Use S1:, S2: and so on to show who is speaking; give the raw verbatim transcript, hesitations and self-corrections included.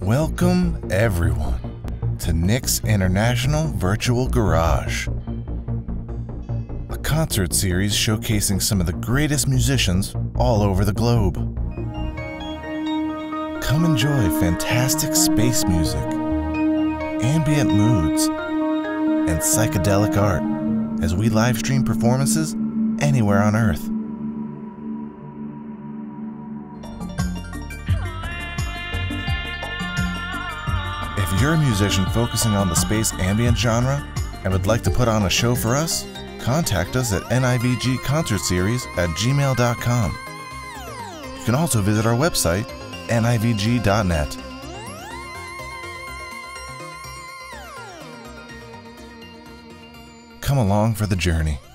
S1: Welcome, everyone, to Nick's International Virtual Garage, a concert series showcasing some of the greatest musicians all over the globe. Come enjoy fantastic space music, ambient moods, and psychedelic art as we live stream performances anywhere on Earth. If you're a musician focusing on the space ambient genre and would like to put on a show for us, contact us at N I V G concert series at gmail dot com. You can also visit our website, N I V G dot net. Come along for the journey.